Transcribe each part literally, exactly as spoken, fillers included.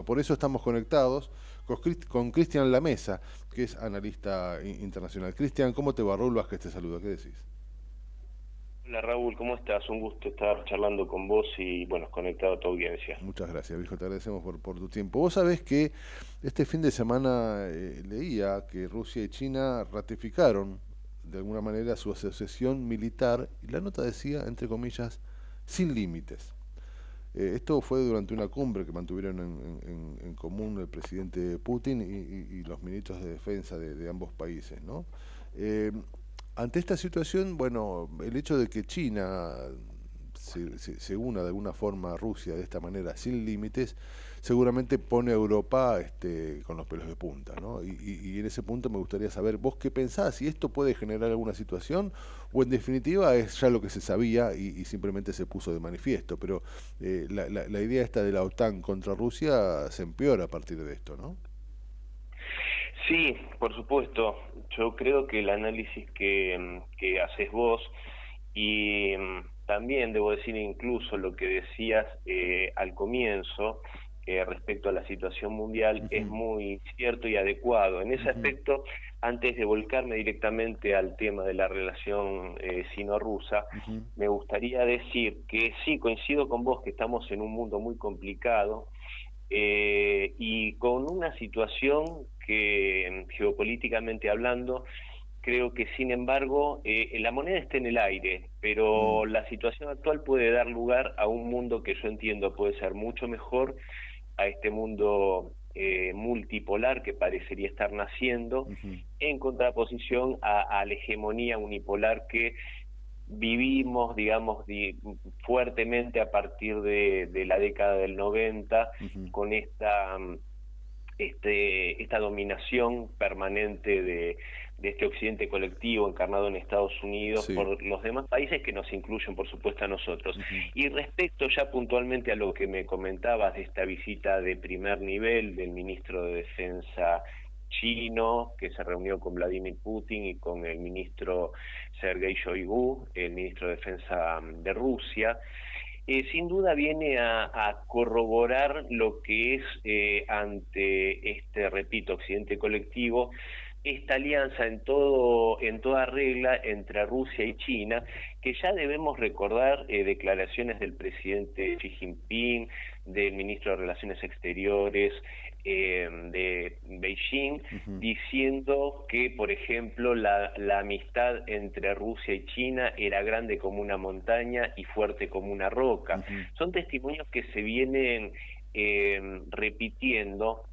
Por eso estamos conectados con Crist- con Cristian Lamesa, que es analista i- internacional. Cristian, ¿cómo te va? Raúl Vázquez te saluda, ¿qué decís? Hola Raúl, ¿cómo estás? Un gusto estar charlando con vos y, bueno, conectado a tu audiencia. Muchas gracias, viejo, te agradecemos por, por tu tiempo. Vos sabés que este fin de semana eh, leía que Rusia y China ratificaron de alguna manera su asociación militar y la nota decía, entre comillas, sin límites. Eh, esto fue durante una cumbre que mantuvieron en, en- en común el presidente Putin y, y- y los ministros de defensa de, de ambos países, ¿no? Eh, Ante esta situación, bueno, el hecho de que China se, se- se una de alguna forma a Rusia de esta manera, sin límites, seguramente pone a Europa este, con los pelos de punta, ¿no? Y, y- y en ese punto me gustaría saber, ¿vos qué pensás? ¿Si esto puede generar alguna situación? ¿O en definitiva es ya lo que se sabía y, y simplemente se puso de manifiesto? Pero eh, la, la- la idea esta de la OTAN contra Rusia se empeora a partir de esto, ¿no? Sí, por supuesto. Yo creo que el análisis que, mm, que haces vos y mm, también debo decir incluso lo que decías eh, al comienzo eh, respecto a la situación mundial es Ujú, muy cierto y adecuado. En ese ujú, aspecto, antes de volcarme directamente al tema de la relación eh, sino-rusa, ujú, me gustaría decir que sí, coincido con vos que estamos en un mundo muy complicado eh, y con una situación que geopolíticamente hablando, creo que sin embargo eh, la moneda está en el aire, mm, pero la situación actual puede dar lugar a un mundo que yo entiendo puede ser mucho mejor, a este mundo eh, multipolar que parecería estar naciendo, ujú. en contraposición a, a la hegemonía unipolar que vivimos, digamos, di, fuertemente a partir de, de la década del noventa, Ujú. con esta, este, esta dominación permanente de, de este occidente colectivo encarnado en Estados Unidos Sí. por los demás países que nos incluyen, por supuesto, a nosotros. Ujú. Y respecto ya puntualmente a lo que me comentabas de esta visita de primer nivel del ministro de Defensa chino, que se reunió con Vladimir Putin y con el ministro Sergei Shoigu, el ministro de Defensa de Rusia, eh, sin duda viene a, a corroborar lo que es eh, ante este, repito, occidente colectivo, esta alianza en todo, en toda regla entre Rusia y China, que ya debemos recordar eh, declaraciones del presidente Xi Jinping, del ministro de Relaciones Exteriores eh, de Beijing, Ujú. diciendo que, por ejemplo, la, la amistad entre Rusia y China era grande como una montaña y fuerte como una roca. Ujú. Son testimonios que se vienen eh, repitiendo,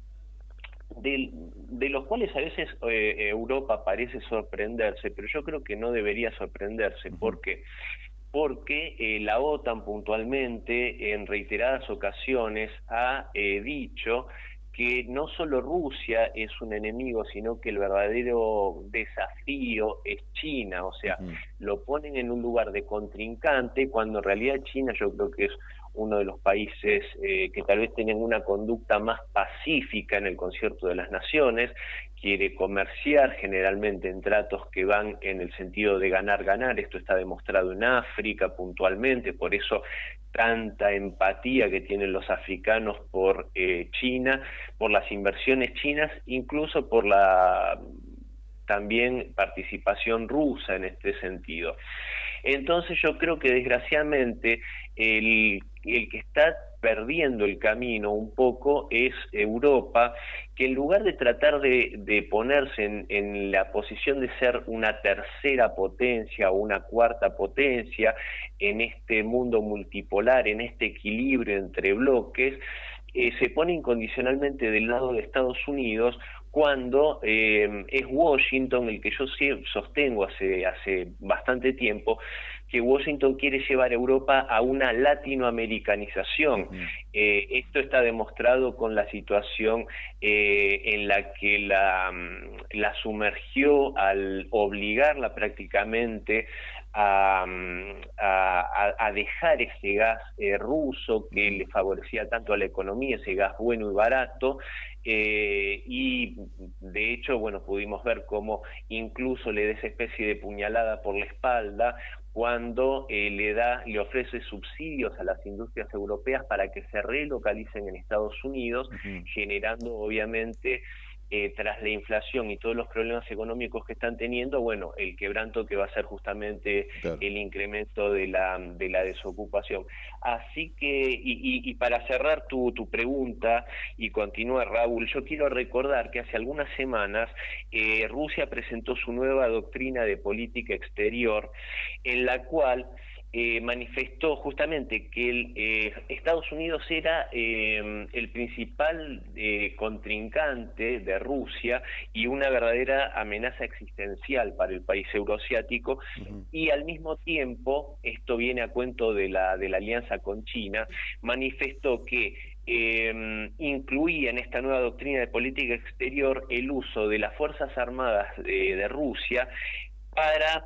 de, de los cuales a veces eh, Europa parece sorprenderse, pero yo creo que no debería sorprenderse. Ujú. ¿Por qué? Porque eh, la OTAN puntualmente en reiteradas ocasiones ha eh, dicho que no solo Rusia es un enemigo, sino que el verdadero desafío es China, o sea, Ujú. lo ponen en un lugar de contrincante, cuando en realidad China yo creo que es uno de los países eh, que tal vez tienen una conducta más pacífica en el concierto de las naciones, quiere comerciar generalmente en tratos que van en el sentido de ganar-ganar, esto está demostrado en África puntualmente, por eso tanta empatía que tienen los africanos por eh, China, por las inversiones chinas, incluso por la también participación rusa en este sentido. Entonces yo creo que desgraciadamente el, el que está perdiendo el camino un poco es Europa, que en lugar de tratar de, de ponerse en, en la posición de ser una tercera potencia o una cuarta potencia en este mundo multipolar, en este equilibrio entre bloques, eh, se pone incondicionalmente del lado de Estados Unidos cuando eh, es Washington el que yo sostengo hace, hace bastante tiempo, que Washington quiere llevar a Europa a una latinoamericanización. Ujú. Eh, esto está demostrado con la situación eh, en la que la, la sumergió al obligarla prácticamente a, a, a dejar ese gas eh, ruso que Ujú. le favorecía tanto a la economía, ese gas bueno y barato, eh, y de hecho, bueno, pudimos ver cómo incluso le da esa especie de puñalada por la espalda cuando eh, le da, le ofrece subsidios a las industrias europeas para que se relocalicen en Estados Unidos, uh-huh. generando obviamente eh, tras la inflación y todos los problemas económicos que están teniendo, bueno, el quebranto que va a ser justamente claro. el incremento de la, de la desocupación. Así que, y, y, y para cerrar tu, tu pregunta y continuar, Raúl, yo quiero recordar que hace algunas semanas eh, Rusia presentó su nueva doctrina de política exterior, en la cual Eh, manifestó justamente que el, eh, Estados Unidos era eh, el principal eh, contrincante de Rusia y una verdadera amenaza existencial para el país euroasiático, uh-huh. y al mismo tiempo, esto viene a cuento de la, de la alianza con China, manifestó que Eh, incluía en esta nueva doctrina de política exterior el uso de las Fuerzas Armadas de, de Rusia para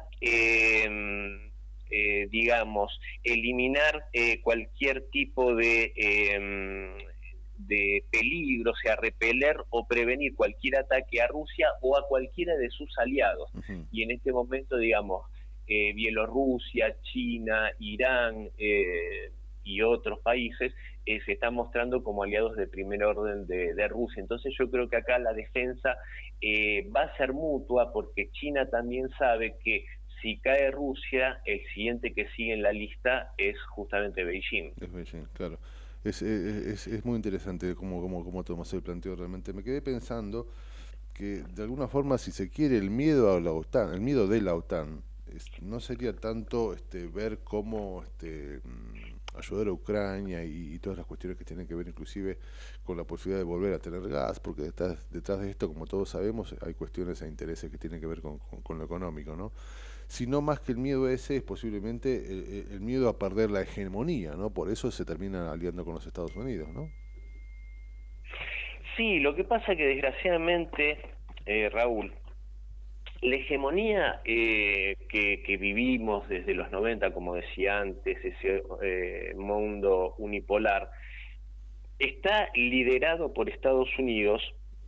eh, Eh, digamos, eliminar eh, cualquier tipo de, eh, de peligro, o sea, repeler o prevenir cualquier ataque a Rusia o a cualquiera de sus aliados. Uh-huh. Y en este momento, digamos, eh, Bielorrusia, China, Irán eh, y otros países eh, se están mostrando como aliados de primer orden de, de Rusia. Entonces yo creo que acá la defensa eh, va a ser mutua, porque China también sabe que si cae Rusia, el siguiente que sigue en la lista es justamente Beijing. Es Beijing, claro. Es, es, es muy interesante cómo, cómo, cómo Tomás el planteo realmente. Me quedé pensando que de alguna forma, si se quiere, el miedo a la OTAN, el miedo de la OTAN, es, no sería tanto este, ver cómo este, ayudar a Ucrania y, y todas las cuestiones que tienen que ver inclusive con la posibilidad de volver a tener gas, porque detrás, detrás de esto, como todos sabemos, hay cuestiones e intereses que tienen que ver con, con, con lo económico, ¿no? Sino más que el miedo ese es posiblemente el, el miedo a perder la hegemonía, ¿no? Por eso se termina aliando con los Estados Unidos, ¿no? Sí, lo que pasa que desgraciadamente, eh, Raúl, la hegemonía eh, que, que vivimos desde los noventa, como decía antes, ese eh, mundo unipolar, está liderado por Estados Unidos.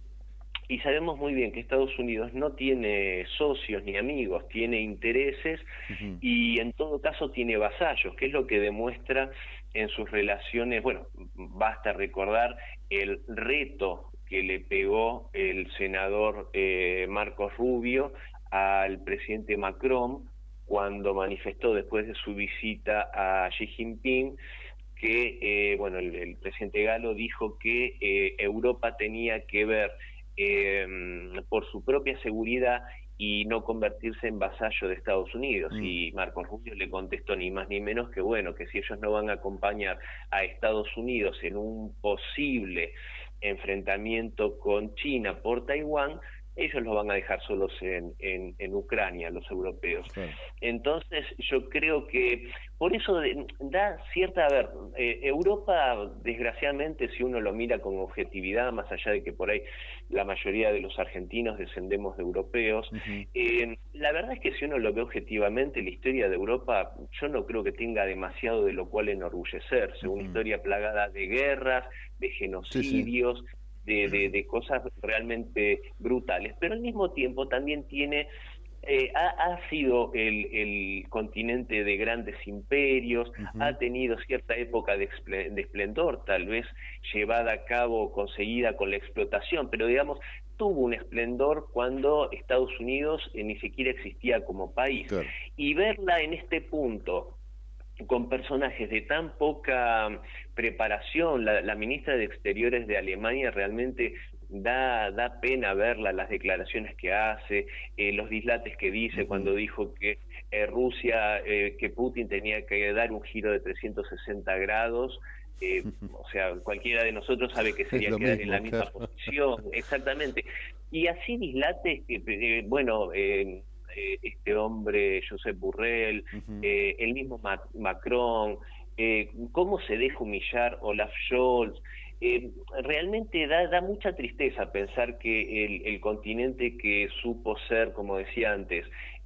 Y sabemos muy bien que Estados Unidos no tiene socios ni amigos, tiene intereses, uh-huh. y en todo caso tiene vasallos, que es lo que demuestra en sus relaciones. Bueno, basta recordar el reto que le pegó el senador eh, Marcos Rubio al presidente Macron cuando manifestó después de su visita a Xi Jinping que, eh, bueno, el, el presidente galo dijo que eh, Europa tenía que ver Eh, por su propia seguridad y no convertirse en vasallo de Estados Unidos. Mm. Y Marcos Rubio le contestó ni más ni menos que, bueno, que si ellos no van a acompañar a Estados Unidos en un posible enfrentamiento con China por Taiwán, ellos los van a dejar solos en, en, en Ucrania, los europeos. Sí. Entonces yo creo que por eso de, da cierta, a ver, eh, Europa, desgraciadamente, si uno lo mira con objetividad, más allá de que por ahí la mayoría de los argentinos descendemos de europeos, uh-huh. eh, la verdad es que si uno lo ve objetivamente, la historia de Europa, yo no creo que tenga demasiado de lo cual enorgullecerse, uh-huh. una historia plagada de guerras, de genocidios, sí, sí. De, de, de cosas realmente brutales, pero al mismo tiempo también tiene, eh, ha, ha sido el, el continente de grandes imperios, uh-huh. ha tenido cierta época de, de esplendor, tal vez llevada a cabo, conseguida con la explotación, pero digamos, tuvo un esplendor cuando Estados Unidos eh, ni siquiera existía como país. Claro. Y verla en este punto, con personajes de tan poca preparación, la, la ministra de Exteriores de Alemania realmente da, da pena verla, las declaraciones que hace, eh, los dislates que dice, uh-huh. cuando dijo que eh, Rusia, eh, que Putin tenía que dar un giro de trescientos sesenta grados, eh, uh-huh. o sea, cualquiera de nosotros sabe que sería quedar mismo, en la misma claro. posición, exactamente. Y así dislates que, eh, bueno... Eh, este hombre, Josep Borrell, uh-huh. eh, el mismo Mac- Macron, eh, cómo se deja humillar Olaf Scholz. Eh, realmente da, da mucha tristeza pensar que el, el continente que supo ser, como decía antes,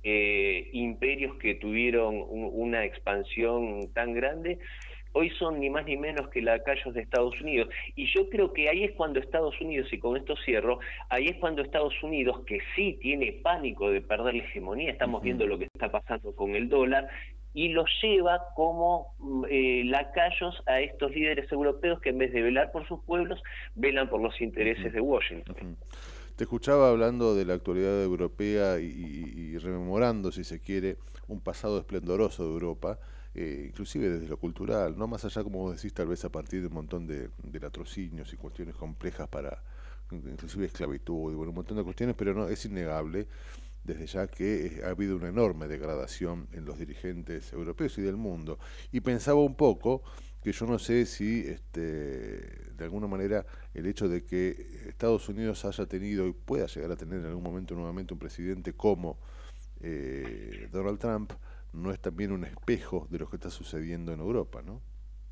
eh, imperios que tuvieron un, una expansión tan grande, hoy son ni más ni menos que lacayos de Estados Unidos. Y yo creo que ahí es cuando Estados Unidos, y con esto cierro, ahí es cuando Estados Unidos, que sí tiene pánico de perder la hegemonía, estamos uh-huh. viendo lo que está pasando con el dólar, y los lleva como eh, lacayos a estos líderes europeos que en vez de velar por sus pueblos, velan por los intereses Uh-huh. de Washington. Uh-huh. Te escuchaba hablando de la actualidad europea y, y, y rememorando, si se quiere, un pasado esplendoroso de Europa, eh, inclusive desde lo cultural, no más allá, como vos decís, tal vez a partir de un montón de, de latrocinios y cuestiones complejas para, inclusive esclavitud y bueno, un montón de cuestiones, pero no, es innegable desde ya que eh, ha habido una enorme degradación en los dirigentes europeos y del mundo. Y pensaba un poco que yo no sé si este, de alguna manera el hecho de que Estados Unidos haya tenido y pueda llegar a tener en algún momento nuevamente un presidente como eh, Donald Trump no es también un espejo de lo que está sucediendo en Europa, ¿no?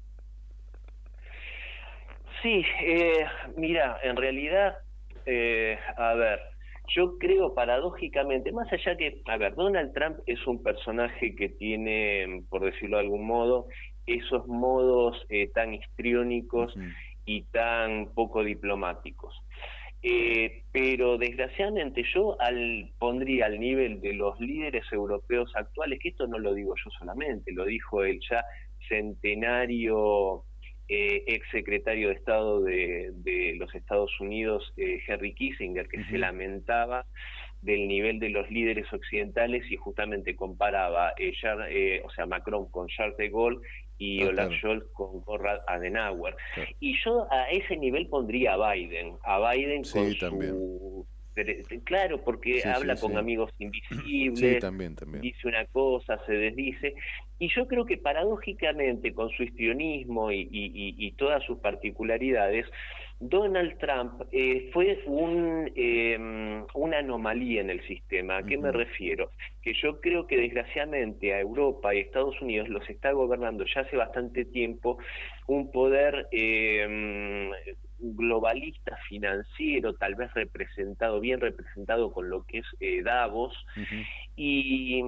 Sí, eh, mira, en realidad, eh, a ver, yo creo paradójicamente, más allá que, a ver, Donald Trump es un personaje que tiene, por decirlo de algún modo, esos modos eh, tan histriónicos Uh-huh. y tan poco diplomáticos. Eh, pero desgraciadamente yo al, pondría al nivel de los líderes europeos actuales, que esto no lo digo yo solamente, lo dijo el ya centenario eh, ex secretario de Estado de, de los Estados Unidos, eh, Henry Kissinger, que Uh-huh. se lamentaba del nivel de los líderes occidentales y justamente comparaba eh, Char, eh, o sea, Macron con Charles de Gaulle y Ah, Olaf claro, Scholz con Konrad Adenauer. claro. Y yo a ese nivel pondría a Biden, a Biden con Sí, también. su... Claro, porque Sí, sí, habla con sí. amigos Sí, invisibles, también, también. dice una cosa, se desdice, y yo creo que paradójicamente, con su histrionismo y, y, y, y todas sus particularidades, Donald Trump eh, fue un, eh, una anomalía en el sistema. ¿A qué me Uh-huh. refiero? Que yo creo que desgraciadamente a Europa y Estados Unidos los está gobernando ya hace bastante tiempo un poder eh, globalista financiero, tal vez representado, bien representado con lo que es eh, Davos, Uh-huh. y,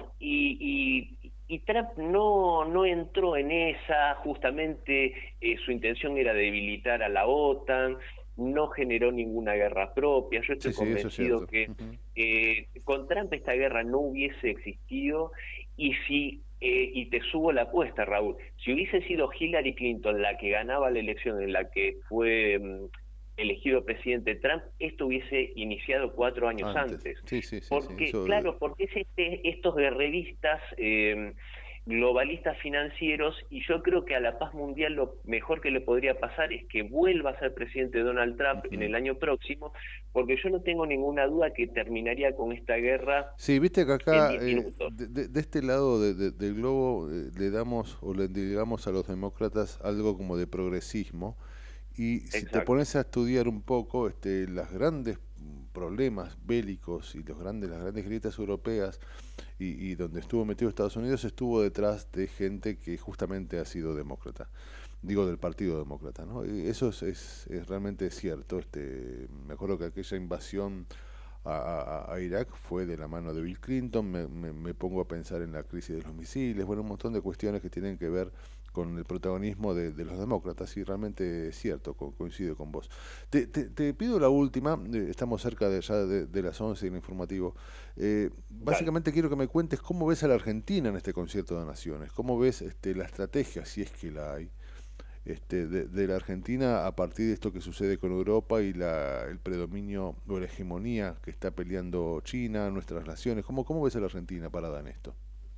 y, y, y Trump no, no entró en esa, justamente eh, su intención era debilitar a la OTAN, no generó ninguna guerra propia. Yo Sí, estoy sí, eso es convencido cierto. que Uh-huh. eh, con Trump esta guerra no hubiese existido, y si eh, y te subo la apuesta, Raúl, si hubiese sido Hillary Clinton la que ganaba la elección en la que fue mm, elegido presidente Trump, esto hubiese iniciado cuatro años Antes. antes. Sí, sí, sí, sí. Porque, Eso, eh, claro, porque es este, estos guerreristas eh, globalistas financieros, y yo creo que a la paz mundial lo mejor que le podría pasar es que vuelva a ser presidente Donald Trump en ujú. el año próximo, porque yo no tengo ninguna duda que terminaría con esta guerra Sí, viste que en acá, diez eh, minutos. de, de- de este lado de- de- del globo, eh, le damos o le digamos a los demócratas algo como de progresismo. Y si te Exacto. pones a estudiar un poco, este, los grandes mm, problemas bélicos y los grandes, las grandes grietas europeas y, y donde estuvo metido Estados Unidos, estuvo detrás de gente que justamente ha sido demócrata, digo del Partido Demócrata, ¿no? Y eso es, es, es realmente cierto. Este, me acuerdo que aquella invasión a, a- a Irak fue de la mano de Bill Clinton. Me, me- me pongo a pensar en la crisis de los misiles, bueno, un montón de cuestiones que tienen que ver con el protagonismo de, de los demócratas, y realmente es cierto, co- coincido con vos. Te, te- te pido la última, eh, estamos cerca de ya de, de las once en el informativo. Eh, Dale. básicamente quiero que me cuentes cómo ves a la Argentina en este concierto de naciones, cómo ves este, la estrategia, si es que la hay, este, de, de la Argentina a partir de esto que sucede con Europa y la, el predominio o la hegemonía que está peleando China, nuestras naciones. ¿Cómo, cómo ves a la Argentina parada en esto?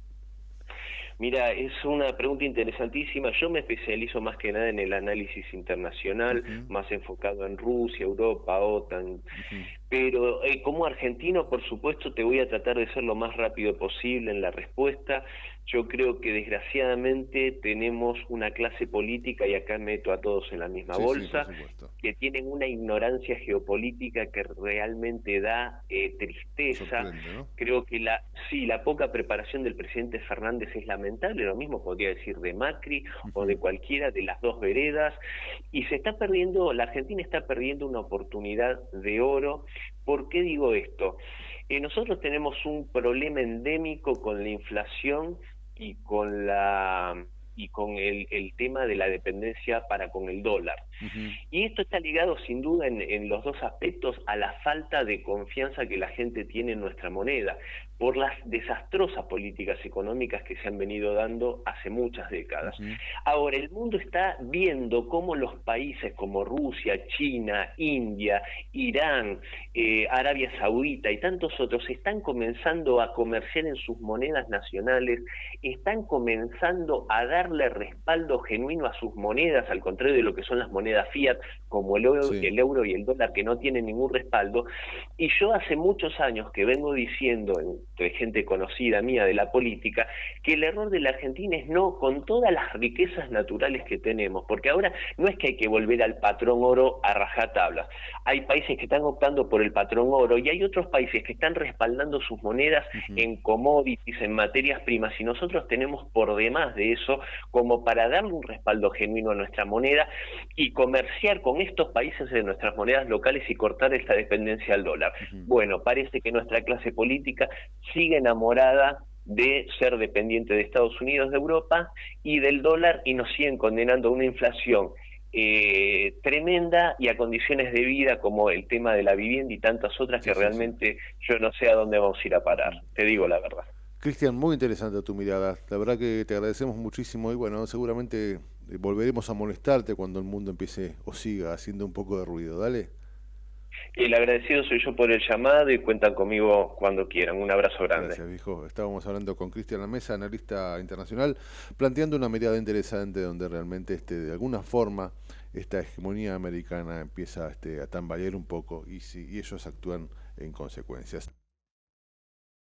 Mira, es una pregunta interesantísima. Yo me especializo más que nada en el análisis internacional, Ujú, más enfocado en Rusia, Europa, OTAN. ujú. Pero eh, como argentino, por supuesto, te voy a tratar de ser lo más rápido posible en la respuesta. Yo creo que desgraciadamente tenemos una clase política, y acá meto a todos en la misma Sí, sí, por bolsa, supuesto. que tienen una ignorancia geopolítica que realmente da eh, tristeza. Sorprende, ¿no? Creo que la, sí, la poca preparación del presidente Fernández es lamentable, lo mismo podría decir de Macri o de Ujú. cualquiera de las dos veredas, y se está perdiendo, la Argentina está perdiendo una oportunidad de oro. ¿Por qué digo esto? Eh, nosotros tenemos un problema endémico con la inflación y con la y con el, el tema de la dependencia para con el dólar. Ujú. Y esto está ligado sin duda en, en los dos aspectos a la falta de confianza que la gente tiene en nuestra moneda, por las desastrosas políticas económicas que se han venido dando hace muchas décadas. Ujú. Ahora, el mundo está viendo cómo los países como Rusia, China, India, Irán, eh, Arabia Saudita y tantos otros están comenzando a comerciar en sus monedas nacionales, están comenzando a darle respaldo genuino a sus monedas, al contrario de lo que son las monedas fiat, como el euro, Sí. el euro y el dólar, que no tienen ningún respaldo. Y yo hace muchos años que vengo diciendo, entre gente conocida mía de la política, que el error de la Argentina es no, con todas las riquezas naturales que tenemos, porque ahora no es que hay que volver al patrón oro a rajatabla. Hay países que están optando por el patrón oro y hay otros países que están respaldando sus monedas Ujú. en commodities, en materias primas, y nosotros tenemos por demás de eso como para darle un respaldo genuino a nuestra moneda y comerciar con estos países de nuestras monedas locales y cortar esta dependencia al dólar. Ujú. Bueno, parece que nuestra clase política sigue enamorada de ser dependiente de Estados Unidos, de Europa y del dólar, y nos siguen condenando a una inflación eh, tremenda y a condiciones de vida como el tema de la vivienda y tantas otras Sí, que sí, sí. realmente yo no sé a dónde vamos a ir a parar, Ujú. te digo la verdad. Cristian, muy interesante tu mirada. La verdad que te agradecemos muchísimo y bueno, seguramente eh, volveremos a molestarte cuando el mundo empiece o siga haciendo un poco de ruido. Dale. El agradecido soy yo por el llamado y cuentan conmigo cuando quieran. Un abrazo grande. Gracias, viejo. Estábamos hablando con Cristian Lamesa, analista internacional, planteando una mirada interesante donde realmente este, de alguna forma esta hegemonía americana empieza este, a tambalear un poco y, si, y ellos actúan en consecuencias.